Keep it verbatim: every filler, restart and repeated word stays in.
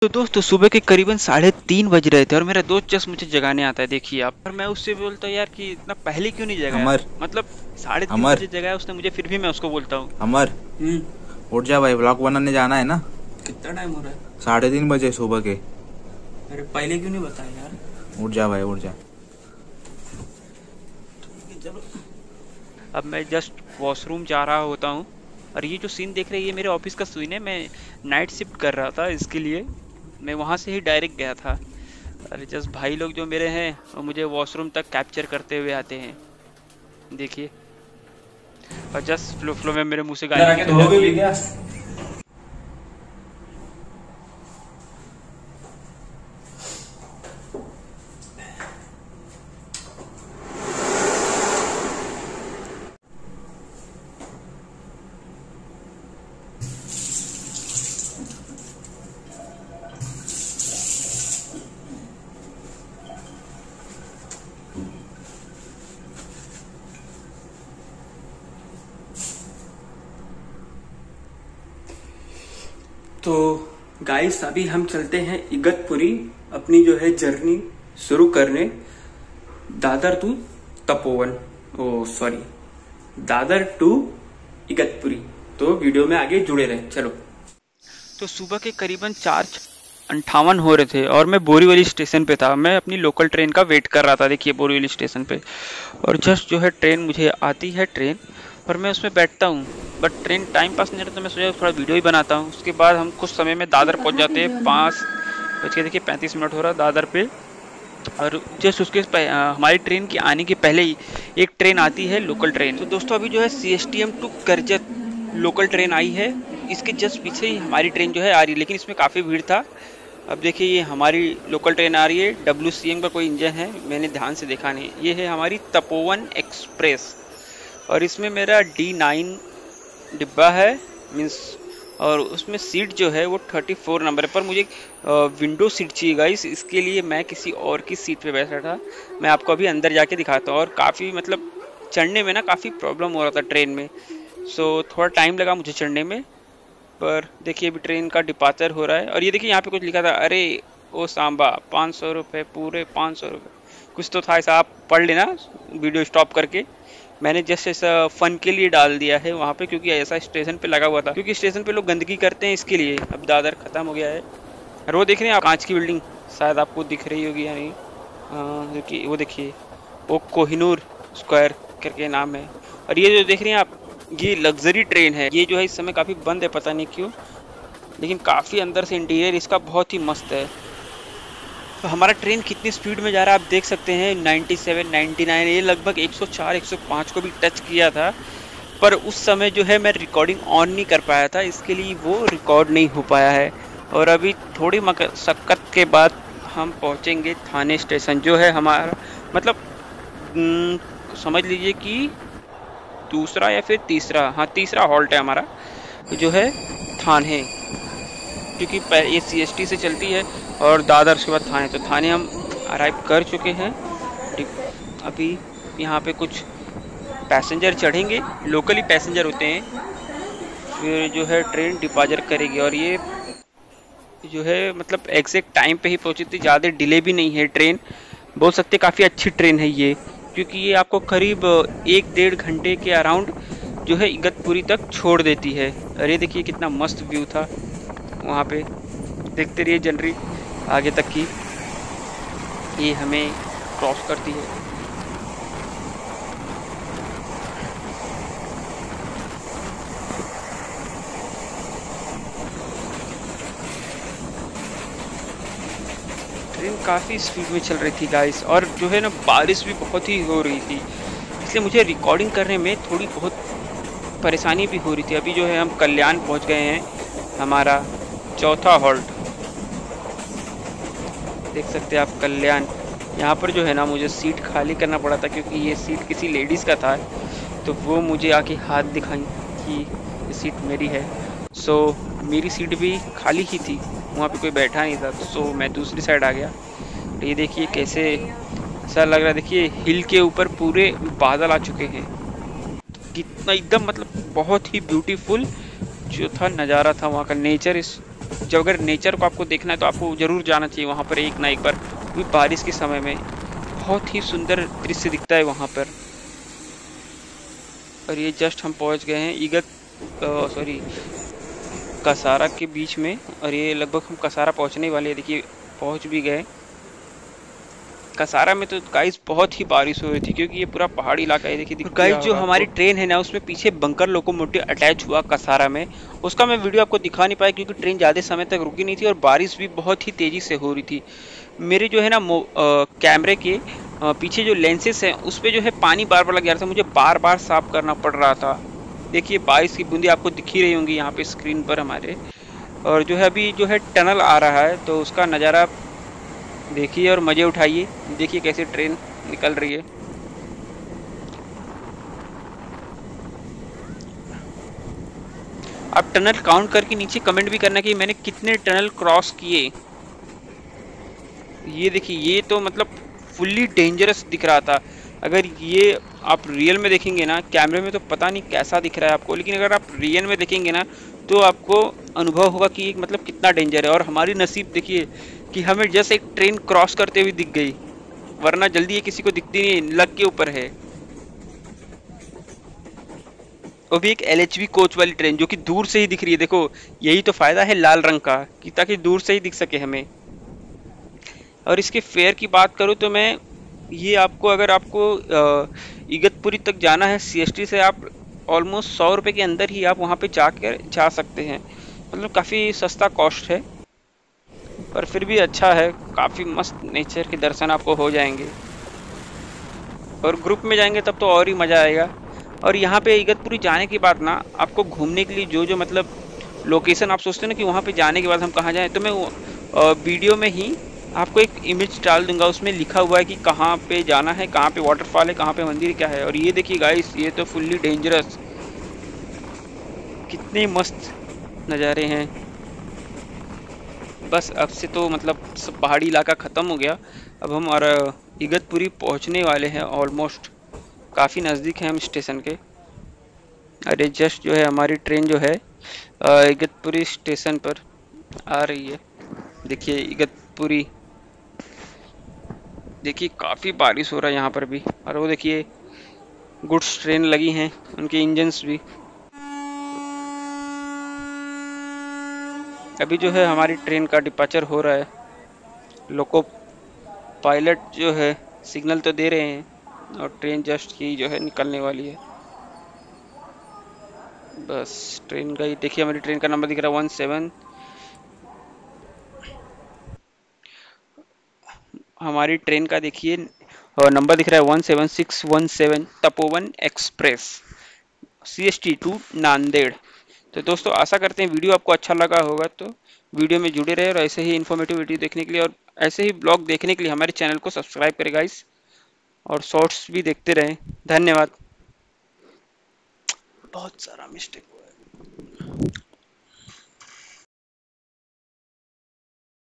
तो दोस्तों सुबह के करीबन साढ़े तीन बज रहे थे और मेरा दोस्त जस्ट मुझे जगाने आता है। देखिए आप, और मैं उससे बोलता हूँ यार कि इतना पहले क्यों नहीं जगाया। अमर मतलब साढ़े तीन अमर बजे जगाया उसने मुझे, फिर भी मैं उसको बोलता हूँ अमर हम्म। उठ जा भाई, ब्लॉग बनाने जाना है ना। कितना टाइम हो रहा है? साढ़े तीन बजे सुबह के। अरे पहले क्यों नहीं बताया यार? उठ जा भाई, उठ जा। चलो। अब मैं जस्ट वॉशरूम जा रहा होता हूँ और ये जो सीन देख रहे हैं ये मेरे ऑफिस का सीन है। मैं नाइट शिफ्ट कर रहा था, इसके लिए मैं वहाँ से ही डायरेक्ट गया था। अरे जस्ट भाई लोग जो मेरे हैं वो मुझे वॉशरूम तक कैप्चर करते हुए आते हैं, देखिए। और जस्ट फ्लो फ्लो में मेरे मुंह से गाली निकल जाती है। क्या? तो गाइस अभी हम चलते हैं इगतपुरी, अपनी जो है जर्नी शुरू करने। Dadar to Tapovan, oh sorry Dadar to Igatpuri. तो वीडियो में आगे जुड़े रहे, चलो। तो सुबह के करीबन चार अंठावन हो रहे थे और मैं बोरीवली स्टेशन पे था। मैं अपनी लोकल ट्रेन का वेट कर रहा था, देखिए बोरीवली स्टेशन पे। और जस्ट जो है ट्रेन मुझे आती है ट्रेन, और मैं उसमें बैठता हूँ, बट ट्रेन टाइम पास नहीं रहता तो मैं सोचा थोड़ा वीडियो ही बनाता हूँ। उसके बाद हम कुछ समय में दादर पहुँच जाते हैं। पाँच बज के देखिए पैंतीस मिनट हो रहा दादर पे। और जस्ट उसके हमारी ट्रेन की आने के पहले ही एक ट्रेन आती है, लोकल ट्रेन। तो दोस्तों अभी जो है C S T M to Karjat local train आई है। इसके जस्ट पीछे ही हमारी ट्रेन जो है आ रही है, लेकिन इसमें काफ़ी भीड़ था। अब देखिए ये हमारी लोकल ट्रेन आ रही है। डब्ल्यू सी एम का कोई इंजन है, मैंने ध्यान से देखा नहीं। ये है हमारी तपोवन एक्सप्रेस और इसमें मेरा डी नाइन डिब्बा है, मीन्स। और उसमें सीट जो है वो थर्टी फोर नंबर पर। मुझे विंडो सीट चाहिए गाइस, इसके लिए मैं किसी और की सीट पे बैठा था। मैं आपको अभी अंदर जाके दिखाता हूँ। और काफ़ी मतलब चढ़ने में ना काफ़ी प्रॉब्लम हो रहा था ट्रेन में, सो थोड़ा टाइम लगा मुझे चढ़ने में। पर देखिए अभी ट्रेन का डिपार्चर हो रहा है। और ये देखिए यहाँ पे कुछ लिखा था, अरे ओ सांबा पाँच सौ रुपये पूरे पाँच सौ रुपये कुछ तो था ऐसा। आप पढ़ लेना वीडियो स्टॉप करके। मैंने जस्ट ऐसा फन के लिए डाल दिया है वहाँ पे, क्योंकि ऐसा स्टेशन पे लगा हुआ था, क्योंकि स्टेशन पे लोग गंदगी करते हैं, इसके लिए। अब दादर ख़त्म हो गया है। और वो देख रहे हैं आप, कांच की बिल्डिंग, शायद आपको दिख रही होगी या नहीं। हाँ वो देखिए, वो कोहिनूर स्क्वायर करके नाम है। और ये जो देख रहे हैं आप, ये लग्जरी ट्रेन है। ये जो है इस समय काफ़ी बंद है, पता नहीं क्यों, लेकिन काफ़ी अंदर से इंटीरियर इसका बहुत ही मस्त है। तो हमारा ट्रेन कितनी स्पीड में जा रहा है आप देख सकते हैं, सत्तानवे, निन्यानवे। ये लगभग एक सौ चार, एक सौ पाँच को भी टच किया था। पर उस समय जो है मैं रिकॉर्डिंग ऑन नहीं कर पाया था, इसके लिए वो रिकॉर्ड नहीं हो पाया है। और अभी थोड़ी मशक्क़त के बाद हम पहुंचेंगे थाने स्टेशन, जो है हमारा मतलब न, समझ लीजिए कि दूसरा या फिर तीसरा, हाँ तीसरा हॉल्ट है हमारा, जो है थाने। क्योंकि ये सी एस टी से चलती है और दादर के बाद थाने। तो थाने हम अराइव कर चुके हैं। अभी यहाँ पे कुछ पैसेंजर चढ़ेंगे, लोकली पैसेंजर होते हैं, फिर जो है ट्रेन डिपार्चर करेगी। और ये जो है मतलब एग्जैक्ट टाइम पे ही पहुँची थी, ज़्यादा डिले भी नहीं है ट्रेन, बोल सकते काफ़ी अच्छी ट्रेन है ये। क्योंकि ये आपको करीब एक डेढ़ घंटे के अराउंड जो है इगतपुरी तक छोड़ देती है। अरे देखिए कितना मस्त व्यू था वहाँ पे, देखते रहिए जनरी आगे तक की। ये हमें क्रॉस करती है। ट्रेन काफ़ी स्पीड में चल रही थी गाइस, और जो है ना बारिश भी बहुत ही हो रही थी, इसलिए मुझे रिकॉर्डिंग करने में थोड़ी बहुत परेशानी भी हो रही थी। अभी जो है हम कल्याण पहुंच गए हैं, हमारा चौथा हॉल्ट देख सकते हैं आप, कल्याण। यहाँ पर जो है ना मुझे सीट खाली करना पड़ा था, क्योंकि ये सीट किसी लेडीज़ का था, तो वो मुझे आके हाथ दिखाई कि ये सीट मेरी है। सो मेरी सीट भी खाली ही थी, वहाँ पे कोई बैठा नहीं था, सो मैं दूसरी साइड आ गया। तो ये देखिए कैसे ऐसा लग रहा है, देखिए हिल के ऊपर पूरे बादल आ चुके हैं। कितना एकदम मतलब बहुत ही ब्यूटीफुल जो था नज़ारा था वहाँ का, नेचर इस जब अगर नेचर को आपको देखना है तो आपको जरूर जाना चाहिए वहाँ पर एक ना एक बार, क्योंकि बारिश के समय में बहुत ही सुंदर दृश्य दिखता है वहाँ पर। और ये जस्ट हम पहुँच गए हैं ईगत सॉरी कसारा के बीच में, और ये लगभग हम कसारा पहुँचने वाले हैं। देखिए पहुँच भी गए कसारा में। तो गाइस बहुत ही बारिश हो रही थी क्योंकि ये पूरा पहाड़ी इलाका है। देखिए गाइस जो हमारी ट्रेन है ना उसमें पीछे बंकर लोकोमोटिव अटैच हुआ कसारा में, उसका मैं वीडियो आपको दिखा नहीं पाया क्योंकि ट्रेन ज़्यादा समय तक रुकी नहीं थी और बारिश भी बहुत ही तेज़ी से हो रही थी। मेरे जो है ना कैमरे के आ, पीछे जो लेंसेस हैं उस पर जो है पानी बार बार लग जा रहा था, मुझे बार बार साफ करना पड़ रहा था। देखिए बारिश की बूंदी आपको दिख ही रही होंगी यहाँ पे स्क्रीन पर हमारे। और जो है अभी जो है टनल आ रहा है तो उसका नज़ारा देखिए और मज़े उठाइए। देखिए कैसे ट्रेन निकल रही है। आप टनल काउंट करके नीचे कमेंट भी करना कि मैंने कितने टनल क्रॉस किए। ये देखिए ये तो मतलब फुल्ली डेंजरस दिख रहा था। अगर ये आप रियल में देखेंगे ना, कैमरे में तो पता नहीं कैसा दिख रहा है आपको, लेकिन अगर आप रियल में देखेंगे ना तो आपको अनुभव होगा कि मतलब कितना डेंजर है। और हमारी नसीब देखिए कि हमें जैसे एक ट्रेन क्रॉस करते हुए दिख गई, वरना जल्दी ये किसी को दिखती नहीं, लग के ऊपर है। वो भी एक एल एच बी कोच वाली ट्रेन जो कि दूर से ही दिख रही है। देखो यही तो फायदा है लाल रंग का कि ताकि दूर से ही दिख सके हमें। और इसके फेयर की बात करूँ तो मैं ये आपको अगर आपको इगतपुरी तक जाना है सी एस टी से, आप ऑलमोस्ट सौ रुपये के अंदर ही आप वहाँ पे जाकर जा सकते हैं। मतलब काफ़ी सस्ता कॉस्ट है पर फिर भी अच्छा है। काफ़ी मस्त नेचर के दर्शन आपको हो जाएंगे और ग्रुप में जाएंगे तब तो और ही मज़ा आएगा। और यहाँ पे इगतपुरी जाने के बाद ना आपको घूमने के लिए जो जो मतलब लोकेशन आप सोचते हैं ना कि वहाँ पे जाने के बाद हम कहाँ जाएं, तो मैं वीडियो में ही आपको एक इमेज डाल दूंगा, उसमें लिखा हुआ है कि कहाँ पे जाना है, कहाँ पे वाटरफॉल है, कहाँ पे मंदिर क्या है। और ये देखिए गाइस ये तो फुल्ली डेंजरस, कितने मस्त नज़ारे हैं। बस अब से तो मतलब सब पहाड़ी इलाका ख़त्म हो गया, अब हम और इगतपुरी पहुंचने वाले हैं। ऑलमोस्ट काफ़ी नज़दीक है हम स्टेशन के। अरे जस्ट जो है हमारी ट्रेन जो है इगतपुरी स्टेशन पर आ रही है। देखिए इगतपुरी, देखिए काफ़ी बारिश हो रहा है यहाँ पर भी। और वो देखिए गुड्स ट्रेन लगी हैं, उनके इंजन्स भी। अभी जो है हमारी ट्रेन का डिपार्चर हो रहा है। लोको पायलट जो है सिग्नल तो दे रहे हैं और ट्रेन जस्ट ही जो है निकलने वाली है। बस ट्रेन गई। देखिए हमारी ट्रेन का नंबर दिख रहा है वन सेवन। हमारी ट्रेन का देखिए नंबर दिख रहा है one seven six one seven Tapovan express C S T to Nanded. तो दोस्तों आशा करते हैं वीडियो आपको अच्छा लगा होगा, तो वीडियो में जुड़े रहे और ऐसे ही इन्फॉर्मेटिव वीडियो देखने के लिए और ऐसे ही ब्लॉग देखने के लिए हमारे चैनल को सब्सक्राइब करें गाइस, और शॉर्ट्स भी देखते रहें। धन्यवाद। बहुत सारा मिस्टेक हुआ है।